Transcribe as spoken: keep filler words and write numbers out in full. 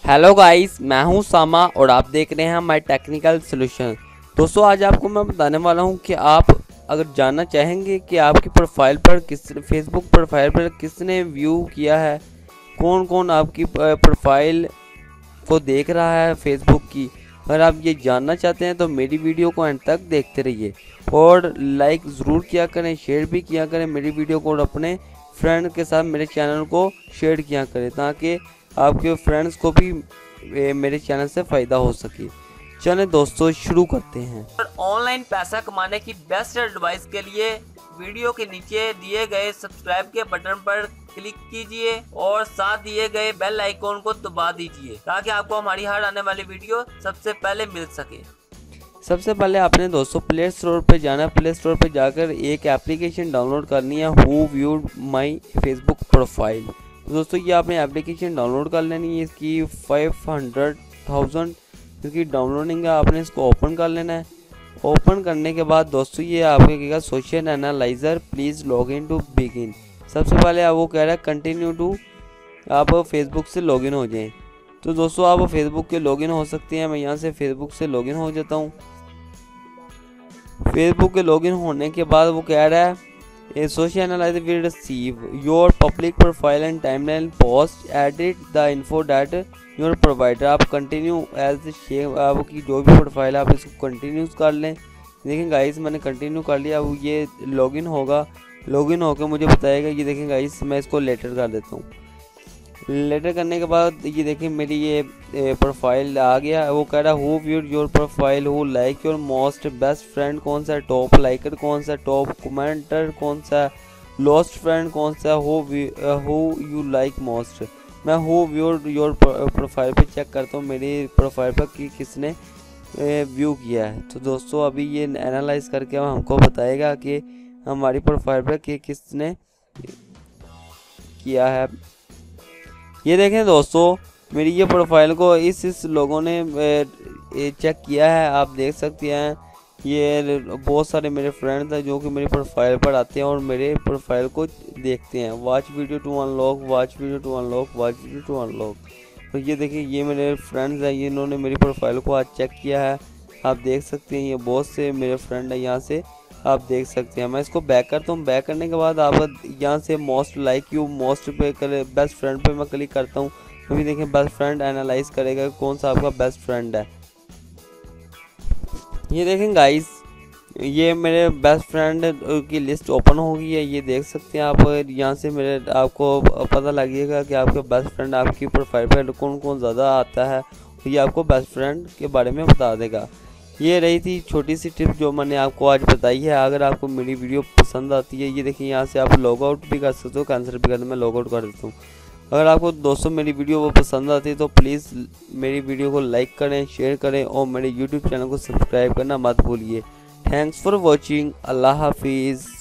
Hello guys, मैं हूं सामा और आप देख रहे हैं माय टेक्निकल सॉल्यूशन। दोस्तों, आज आपको मैं बताने वाला हूं कि आप अगर जानना चाहेंगे कि आपकी प्रोफाइल पर किस फेसबुक प्रोफाइल पर किसने व्यू किया है, कौन कौन आपकी प्रोफाइल को देख रहा है फेसबुक की। अगर आप ये जानना चाहते हैं तो मेरी वीडियो को एंड तक देखते रहिए और लाइक ज़रूर किया करें, शेयर भी किया करें मेरी वीडियो को और अपने फ्रेंड के साथ मेरे चैनल को शेयर किया करें ताकि आपके फ्रेंड्स को भी मेरे चैनल से फ़ायदा हो सके। चलें दोस्तों, शुरू करते हैं। ऑनलाइन पैसा कमाने की बेस्ट एडवाइस के लिए वीडियो के नीचे दिए गए सब्सक्राइब के बटन पर क्लिक कीजिए और साथ दिए गए बेल आइकॉन को दबा दीजिए ताकि आपको हमारी हर आने वाली वीडियो सबसे पहले मिल सके। सबसे पहले आपने दोस्तों प्ले स्टोर पर जाना है। प्ले स्टोर पर जाकर एक एप्लीकेशन डाउनलोड करनी है, who viewed my Facebook profile. तो दोस्तों ये आपने एप्लीकेशन डाउनलोड कर लेनी है। इसकी फाइव हंड्रेड थाउजेंड इसकी डाउनलोडिंग है। आपने इसको ओपन कर लेना है। ओपन करने के बाद दोस्तों ये आपके कहेगा social analyser please log in to begin. सबसे पहले आप वो कह रहा है कंटिन्यू टू आप फेसबुक से लॉगिन हो जाएं। तो दोस्तों आप फेसबुक के लॉगिन हो सकते हैं। मैं यहाँ से फेसबुक से लॉगिन हो जाता हूँ। फेसबुक के लॉगिन होने के बाद वो कह रहा है A social analyzer will receive your public profile and timeline post, edit the info that your provider। आप कंटिन्यू एज शेयर आपकी जो भी प्रोफाइल है आप इसको कंटिन्यूस कर लें। देखें गाइस, मैंने कंटिन्यू कर लिया। अब ये लॉगिन होगा, लॉगिन होकर मुझे बताएगा। ये देखें गाइस, मैं इसको लेटर कर देता हूँ। लेटर करने के बाद ये देखें मेरी ये प्रोफाइल आ गया। वो कह रहा है who viewed your profile, who like your most, best friend कौन सा, टॉप लाइकर कौन सा, टॉप कमेंटर कौन सा, लॉस्ट फ्रेंड कौन सा, who who you like most. मैं हु व्यूड योर प्रोफाइल पे चेक करता हूँ मेरी प्रोफाइल पर कि किसने व्यू किया है। तो दोस्तों अभी ये एनालाइज करके हमको बताएगा कि हमारी प्रोफाइल पर कि किसने किया है। ये देखें दोस्तों, मेरी ये प्रोफाइल को इस इस लोगों ने चेक किया है। आप देख सकते हैं ये बहुत सारे मेरे फ्रेंड्स हैं जो कि मेरी प्रोफाइल पर आते हैं और मेरे प्रोफाइल को देखते हैं। Watch video to unlock, watch video to unlock, watch video to unlock. तो ये देखिए ये मेरे फ्रेंड्स हैं, ये इन्होंने मेरी प्रोफाइल को आज चेक किया है। आप देख सकते हैं ये बहुत से मेरे फ्रेंड हैं, यहाँ से आप देख सकते हैं। मैं इसको बैक करता हूँ। बैक करने के बाद आप यहाँ से मोस्ट लाइक यू मोस्ट पे कर बेस्ट फ्रेंड पे मैं क्लिक करता हूँ। अभी देखें बेस्ट फ्रेंड एनालाइज करेगा कौन सा आपका बेस्ट फ्रेंड है। ये देखें गाइस, ये मेरे बेस्ट फ्रेंड की लिस्ट ओपन हो गई है। ये देख सकते हैं आप। यहाँ से मेरे आपको पता लगेगा कि आपके बेस्ट फ्रेंड आपकी प्रोफाइल पर कौन कौन ज़्यादा आता है। ये आपको बेस्ट फ्रेंड के बारे में बता देगा। ये रही थी छोटी सी टिप जो मैंने आपको आज बताई है। अगर आपको मेरी वीडियो पसंद आती है, ये देखिए यहाँ से आप लॉग आउट भी कर सकते हो, कैंसिल भी करना। मैं लॉग आउट कर देता हूँ। अगर आपको दोस्तों मेरी वीडियो वो पसंद आती है तो प्लीज़ मेरी वीडियो को लाइक करें, शेयर करें और मेरे यूट्यूब चैनल को सब्सक्राइब करना मत भूलिए। Thanks for watching. अल्लाह हाफिज़।